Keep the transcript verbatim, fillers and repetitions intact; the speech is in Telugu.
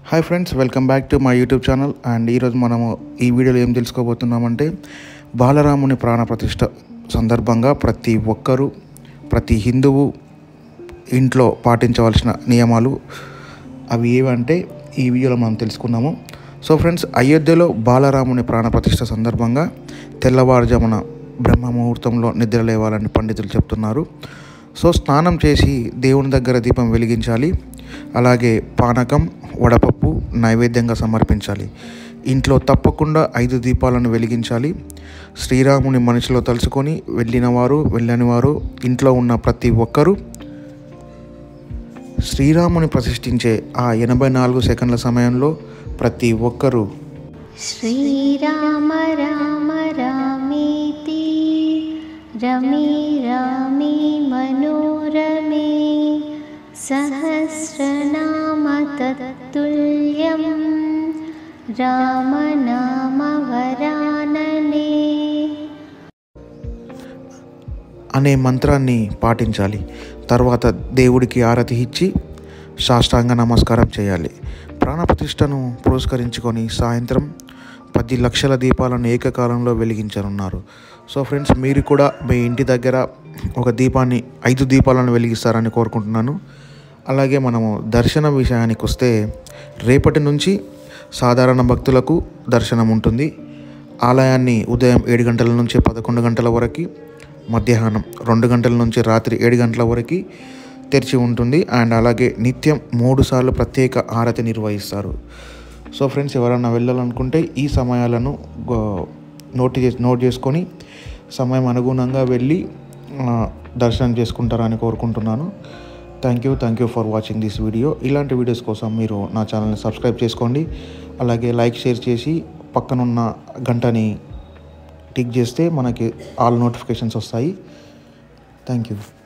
Hi friends, welcome back to my YouTube channel. And ఈరోజు మనము ఈ వీడియోలో ఏం తెలుసుకోబోతున్నామంటే బాలరాముని ప్రాణప్రతిష్ఠ సందర్భంగా ప్రతి ఒక్కరూ ప్రతి హిందువు ఇంట్లో పాటించవలసిన నియమాలు అవి ఏవంటే ఈ వీడియోలో మనం తెలుసుకున్నాము. సో ఫ్రెండ్స్, అయోధ్యలో బాలరాముని ప్రాణప్రతిష్ఠ సందర్భంగా తెల్లవారుజామున బ్రహ్మ ముహూర్తంలో నిద్ర లేవాలని పండితులు చెప్తున్నారు. సో స్నానం చేసి దేవుని దగ్గర దీపం వెలిగించాలి. అలాగే పానకం, వడపప్పు నైవేద్యంగా సమర్పించాలి. ఇంట్లో తప్పకుండా ఐదు దీపాలను వెలిగించాలి. శ్రీరాముని మనసులో తలుచుకొని వెళ్ళిన వారు వెళ్ళని వారు ఇంట్లో ఉన్న ప్రతి ఒక్కరూ శ్రీరాముని ప్రతిష్ఠించే ఆ ఎనభై నాలుగు సెకండ్ల సమయంలో ప్రతి ఒక్కరూ శ్రీరామ రామ రామేతి రమే రామే మనోరమే సహస్రనామ తత్తుల్యం రామనామ వరాననే అనే మంత్రాన్ని పాటించాలి. తర్వాత దేవుడికి ఆరతి ఇచ్చి సాష్టాంగ నమస్కారం చేయాలి. ప్రాణప్రతిష్ఠను పురస్కరించుకొని సాయంత్రం పది లక్షల దీపాలను ఏకకాలంలో వెలిగించనున్నారు. సో ఫ్రెండ్స్, మీరు కూడా మీ ఇంటి దగ్గర ఒక దీపాన్ని ఐదు దీపాలను వెలిగిస్తారని కోరుకుంటున్నాను. అలాగే మనము దర్శన విషయానికి వస్తే రేపటి నుంచి సాధారణ భక్తులకు దర్శనం ఉంటుంది. ఆలయాన్ని ఉదయం ఏడు గంటల నుంచి పదకొండు గంటల వరకు, మధ్యాహ్నం రెండు గంటల నుంచి రాత్రి ఏడు గంటల వరకు తెరిచి ఉంటుంది. అండ్ అలాగే నిత్యం మూడు సార్లు ప్రత్యేక ఆరతి నిర్వహిస్తారు. సో ఫ్రెండ్స్, ఎవరైనా వెళ్ళాలనుకుంటే ఈ సమయాలను నోట్ చేసి నోట్ చేసుకొని సమయం అనుగుణంగా వెళ్ళి దర్శనం చేసుకుంటారని కోరుకుంటున్నాను. Thank you thank you for watching this video. ఇలాంటి వీడియోస్ కోసం మీరు నా ఛానల్ని సబ్స్క్రైబ్ చేసుకోండి. అలాగే లైక్, షేర్ చేసి పక్కనున్న గంటని టిక్ చేస్తే మనకి ఆల్ నోటిఫికేషన్స్ వస్తాయి. Thank you.